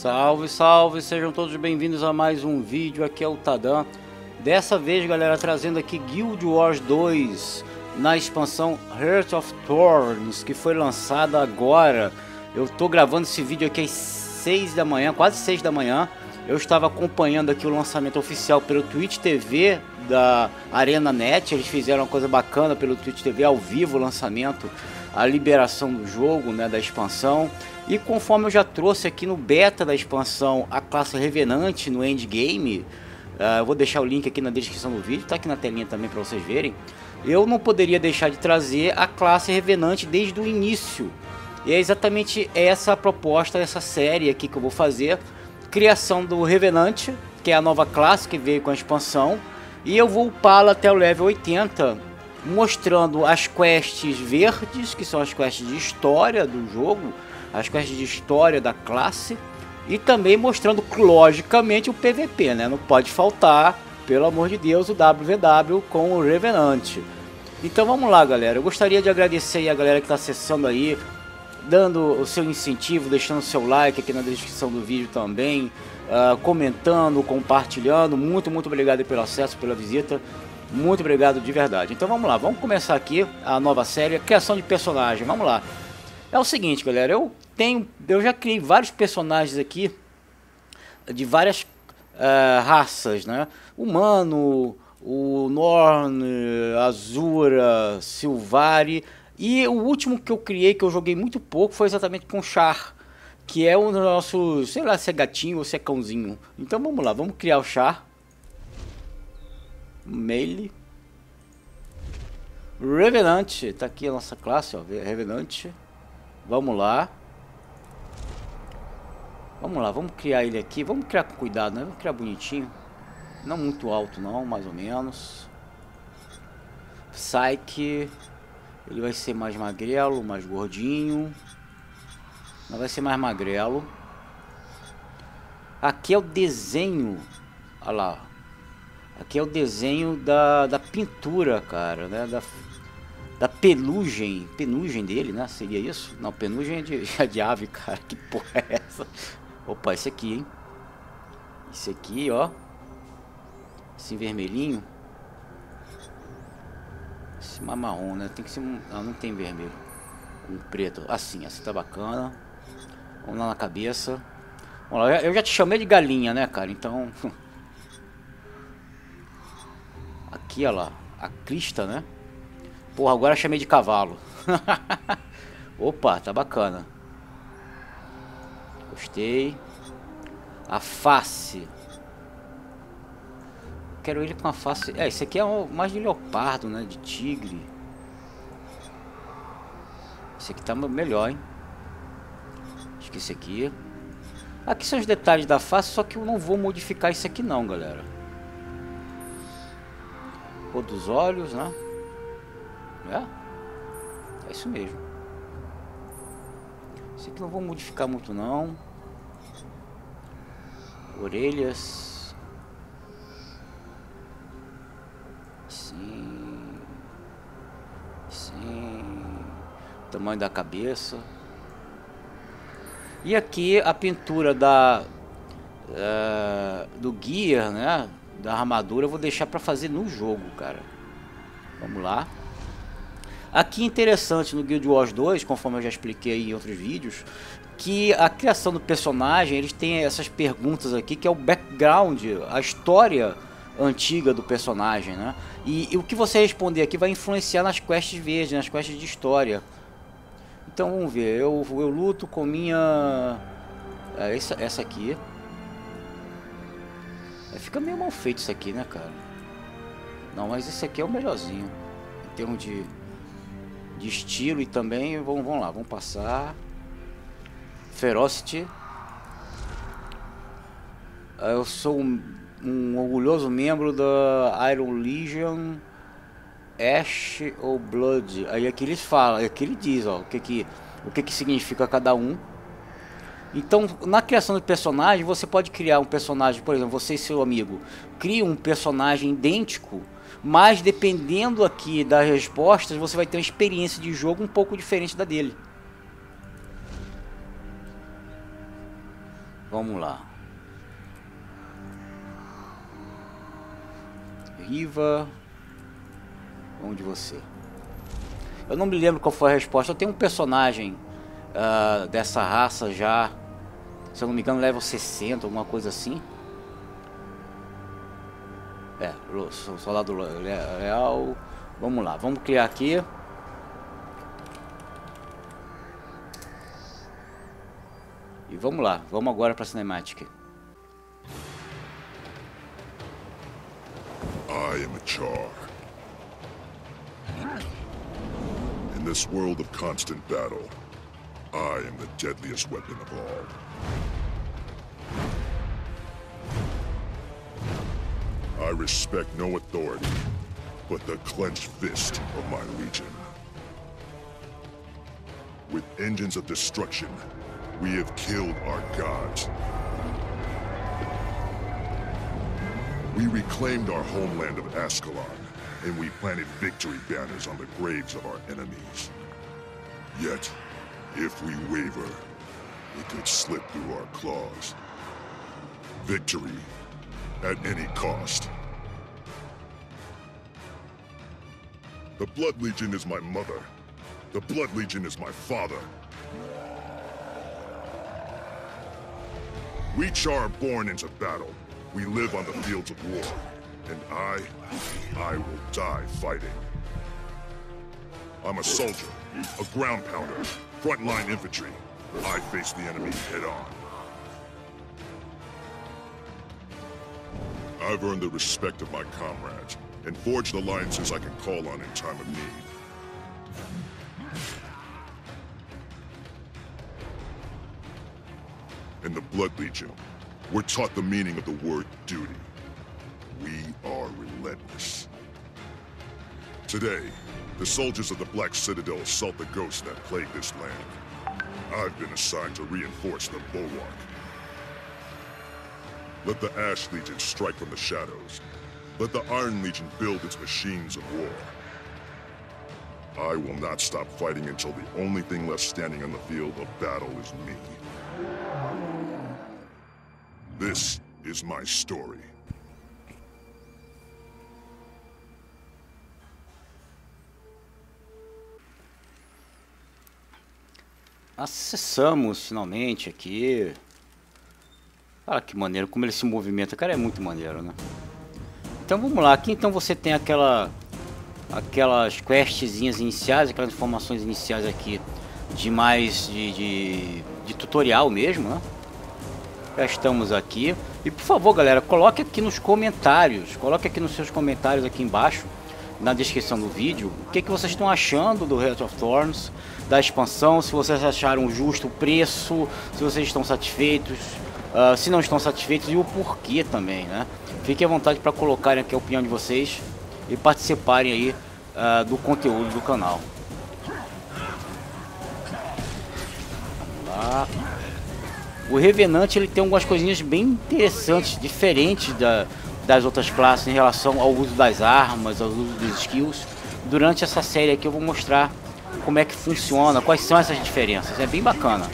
Salve, salve, sejam todos bem-vindos a mais um vídeo, aqui é o Tadam. Dessa vez, galera, trazendo aqui Guild Wars 2 na expansão Heart of Thorns, que foi lançada agora. Eu tô gravando esse vídeo aqui às 6 da manhã, quase 6 da manhã. Eu estava acompanhando aqui o lançamento oficial pelo Twitch TV da ArenaNet. Eles fizeram uma coisa bacana pelo Twitch TV ao vivo, o lançamento, a liberação do jogo, né, da expansão. E conforme eu já trouxe aqui no beta da expansão a classe Revenant no endgame, eu vou deixar o link aqui na descrição do vídeo, tá aqui na telinha também para vocês verem. Eu não poderia deixar de trazer a classe Revenant desde o início. E é exatamente essa a proposta dessa série aqui que eu vou fazer. Criação do Revenant, que é a nova classe que veio com a expansão. E eu vou upá-la até o level 80, mostrando as quests verdes, que são as quests de história do jogo, as quests de história da classe, e também mostrando, logicamente, o PVP, né? Não pode faltar, pelo amor de Deus, o WVW com o Revenant. Então vamos lá, galera. Eu gostaria de agradecer aí a galera que está acessando aí, dando o seu incentivo, deixando o seu like aqui na descrição do vídeo também, comentando, compartilhando. Muito obrigado pelo acesso, pela visita. Muito obrigado de verdade. Então vamos lá, vamos começar aqui a nova série, a criação de personagem. Vamos lá. É o seguinte, galera, eu já criei vários personagens aqui de várias raças, né? Humano, o Norn, Azura, Sylvari. E o último que eu criei, que eu joguei muito pouco, foi exatamente com o Char, que é o nosso, sei lá se é gatinho ou se é cãozinho. Então vamos lá, vamos criar o Char. Melee. Revenant, tá aqui a nossa classe, ó, Revenant. Vamos lá. Vamos lá, vamos criar ele aqui. Vamos criar com cuidado, né? Vamos criar bonitinho. Não muito alto não, mais ou menos. Psyche. Ele vai ser mais magrelo, mais gordinho. Não vai ser mais magrelo. Aqui é o desenho. Olha lá. Aqui é o desenho da pintura, cara, né? Da penugem dele, né? Seria isso? Não, penugem é de ave, cara. Que porra é essa? Opa, esse aqui, hein? Esse aqui, ó. Esse vermelhinho. Esse marrom, né? Tem que ser um... Não, não tem vermelho. Um preto. Assim tá bacana. Vamos lá na cabeça. Vamos lá. Eu já te chamei de galinha, né, cara? Então... Aqui, ó lá. A crista, né? Porra, agora eu chamei de cavalo. Opa, tá bacana. Gostei. A face. Quero ele com a face... esse aqui é mais de leopardo, né? De tigre. Esse aqui tá melhor, hein? Acho que esse aqui... Aqui são os detalhes da face, só que eu não vou modificar isso aqui não, galera. Cor dos olhos, né? É isso mesmo. Esse aqui não vou modificar muito não. Orelhas. Sim. Tamanho da cabeça. E aqui a pintura do gear, né? Da armadura eu vou deixar para fazer no jogo, cara. Vamos lá. Aqui interessante no Guild Wars 2, conforme eu já expliquei em outros vídeos, que a criação do personagem, eles têm essas perguntas aqui, que é o background, a história antiga do personagem, né? E o que você responder aqui vai influenciar nas quests verdes, nas quests de história. Então vamos ver, eu luto com minha... essa aqui. Fica meio mal feito isso aqui, né, cara? Não, mas esse aqui é o melhorzinho em termos de estilo. E também, vamos lá, vamos passar. Ferocity. Eu sou um orgulhoso membro da Iron Legion, Ash ou Blood. Aí aqui eles falam, aqui ele diz, ó, o que significa cada um. Então, na criação do personagem, você pode criar um personagem, por exemplo, você e seu amigo cria um personagem idêntico, mas dependendo aqui das respostas, você vai ter uma experiência de jogo um pouco diferente da dele. Vamos lá. Riva. Vamos de você. Eu não me lembro qual foi a resposta. Eu tenho um personagem dessa raça já, se eu não me engano, level 60, alguma coisa assim. É, soldado leal. Vamos lá, vamos criar aqui. E vamos lá, vamos agora para a cinemática. I am a Char. In this world of constant battle, I am the deadliest weapon of all. I respect no authority but the clenched fist of my legion. With engines of destruction, we have killed our gods. We reclaimed our homeland of Ascalon, and we planted victory banners on the graves of our enemies. Yet, if we waver, it could slip through our claws. Victory, at any cost. The Blood Legion is my mother. The Blood Legion is my father. We Char are born into battle. We live on the fields of war. And I will die fighting. I'm a soldier, a ground pounder, frontline infantry. I face the enemy head on. I've earned the respect of my comrades, and forged alliances I can call on in time of need. In the Blood Legion, we're taught the meaning of the word duty. We are relentless. Today, the soldiers of the Black Citadel assault the ghosts that plague this land. I've been assigned to reinforce the bulwark. Let the Ash Legion strike from the shadows. Let the Iron Legion build its machines of war. I will not stop fighting until the only thing left standing on the field of battle is me. This is my story. Acessamos finalmente aqui. Olha que maneiro, como ele se movimenta, cara, é muito maneiro, né? Então vamos lá, aqui então você tem aquelas questzinhas iniciais, aquelas informações iniciais aqui de tutorial mesmo, né? Já estamos aqui. E por favor, galera, coloque aqui nos comentários, coloque aqui nos seus comentários aqui embaixo, na descrição do vídeo, o que vocês estão achando do Heart of Thorns, da expansão, se vocês acharam justo o preço, se vocês estão satisfeitos, se não estão satisfeitos e o porquê também, né? Fiquem à vontade para colocarem aqui a opinião de vocês e participarem aí do conteúdo do canal. Vamos lá. O Revenant ele tem algumas coisinhas bem interessantes, diferentes das outras classes em relação ao uso das armas, ao uso dos skills. Durante essa série aqui eu vou mostrar como é que funciona, quais são essas diferenças. É bem bacana.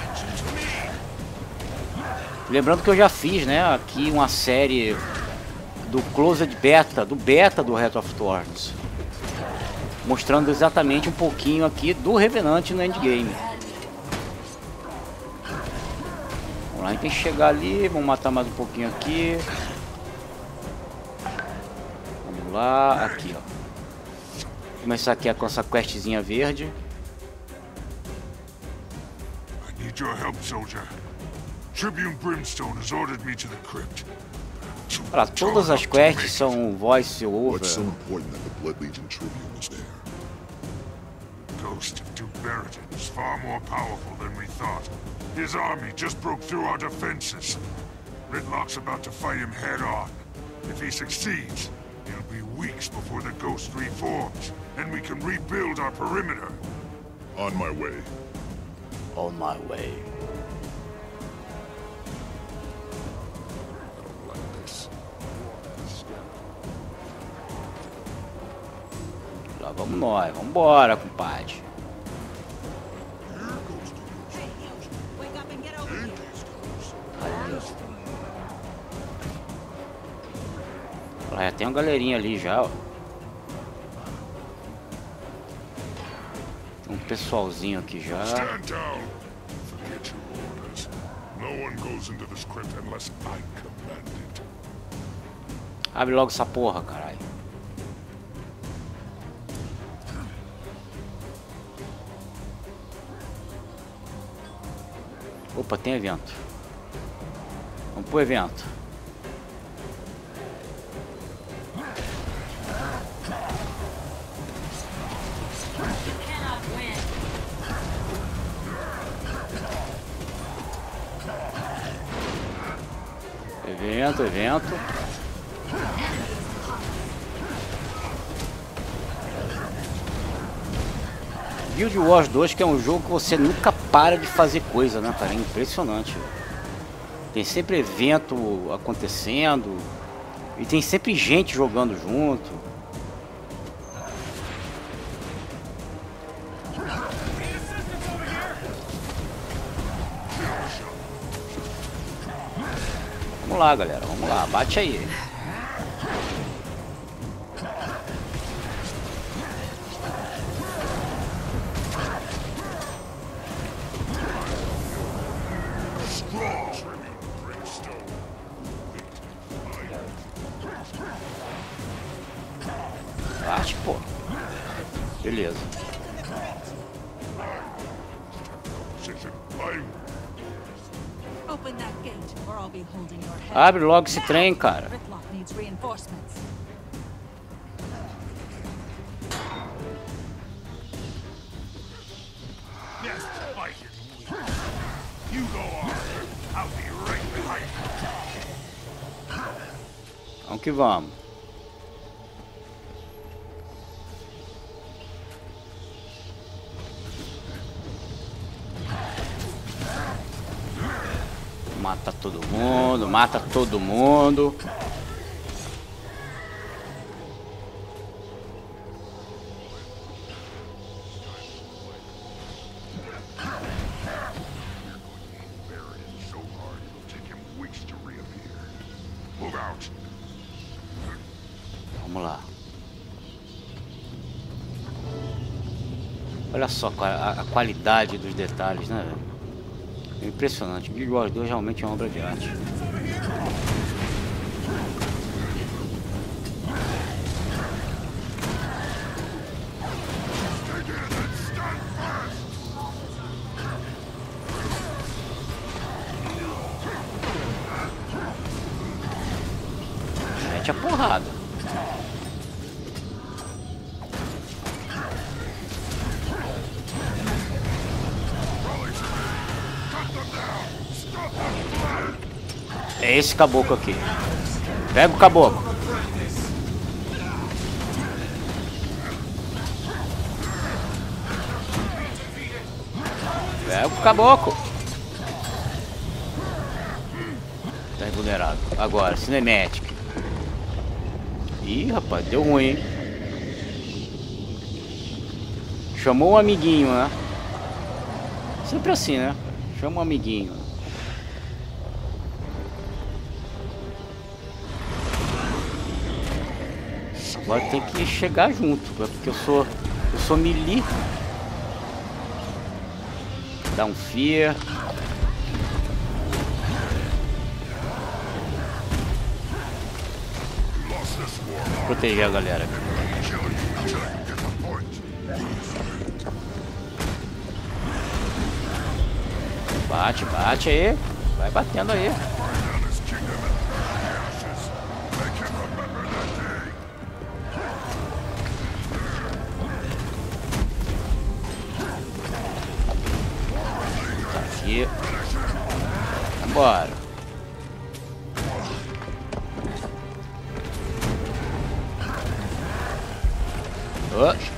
Lembrando que eu já fiz, né, aqui uma série do Closed Beta, do Heart of Thorns, mostrando exatamente um pouquinho aqui do Revenant no endgame. Vamos lá, a gente tem que chegar ali, vamos matar mais um pouquinho aqui. Vamos lá, aqui ó. Começar aqui com essa questzinha verde. I need your help, soldier. Tribune Brimstone has ordered me to the crypt. Olha, todas as quests são voice over. What's so important that the Blood Legion Tribune is there? Ghost of Duke Barrington is far more powerful than we thought. His army just broke through our defenses. Ridlock's about to fight him head on. If he succeeds, it'll be weeks before the Ghost reforms, and we can rebuild our perimeter. On my way. On my way. Lá vamos nós, vamos embora, compadre. Já tem uma galerinha ali já, ó. Tem um pessoalzinho aqui já. Stand down. Forget your orders. No one goes into this crypt unless I command it. Abre logo essa porra, caralho. Opa, tem evento. Vamos pro evento. Evento. Guild Wars 2, que é um jogo que você nunca para de fazer coisa, né, cara? É impressionante. Tem sempre evento acontecendo. E tem sempre gente jogando junto. Vamos lá, galera. Vamos lá. Bate aí. Bate, pô. Beleza. Abre logo esse trem, cara. Vamos que vamos. Mata todo mundo, mata todo mundo. Vamos lá. Olha só a qualidade dos detalhes, né, velho? É impressionante. Guild Wars 2 realmente é uma obra de arte. Mete a porrada. É esse caboclo aqui. Pega o caboclo. Pega o caboclo. Tá vulnerável. Agora, Cinematic. Ih, rapaz, deu ruim, hein? Chamou um amiguinho, né? Sempre assim, né? Chama um amiguinho. Agora tem que chegar junto, porque eu sou melee. Dá um fear. Proteger a galera. Bate, bate aí. Vai batendo aí. Aqui. Vambora. Oh.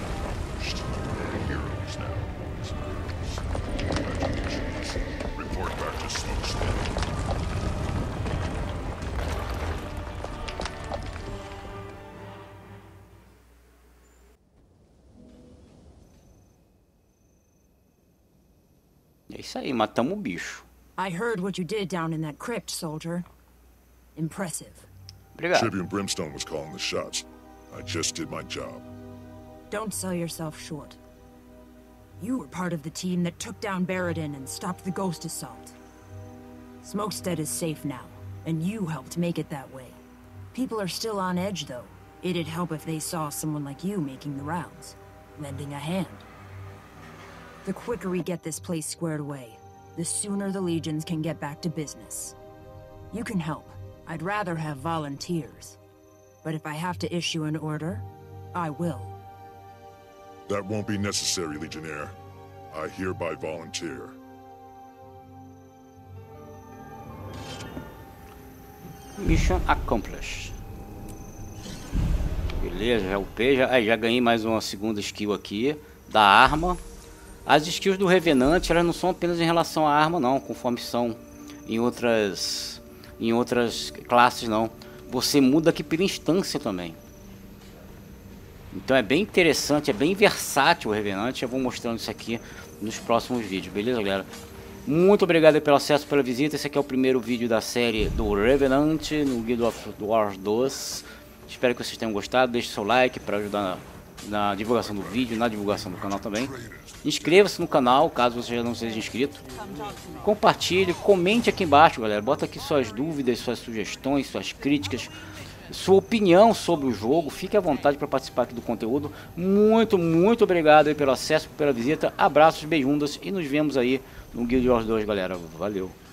É isso aí, matamos o bicho. I heard what you did down in that crypt, soldier. Impressive. Obrigado. Tribune Brimstone was calling the shots. I just did my job. Don't sell yourself short. You were part of the team that took down Baradin and stopped the Ghost Assault. Smokestead is safe now, and you helped make it that way. People are still on edge, though. It'd help if they saw someone like you making the rounds, lending a hand. The quicker we get this place squared away, the sooner the Legions can get back to business. You can help. I'd rather have volunteers. But if I have to issue an order, I will. That won't be necessary, Legionnaire. I hereby volunteer. Mission accomplished. Beleza, já upei, já ganhei mais uma segunda skill aqui da arma. As skills do Revenant, elas não são apenas em relação à arma não, conforme são em outras classes não. Você muda aqui pela instância também. Então é bem interessante, é bem versátil o Revenant. Eu vou mostrando isso aqui nos próximos vídeos, beleza, galera? Muito obrigado pelo acesso, pela visita. Esse aqui é o primeiro vídeo da série do Revenant no Guild of Wars 2. Espero que vocês tenham gostado. Deixe seu like para ajudar na divulgação do vídeo, na divulgação do canal também. Inscreva-se no canal, caso você já não seja inscrito. Compartilhe, comente aqui embaixo, galera. Bota aqui suas dúvidas, suas sugestões, suas críticas, sua opinião sobre o jogo. Fique à vontade para participar aqui do conteúdo. Muito obrigado aí pelo acesso, pela visita. Abraços, beijundas e nos vemos aí no Guild Wars 2, galera. Valeu!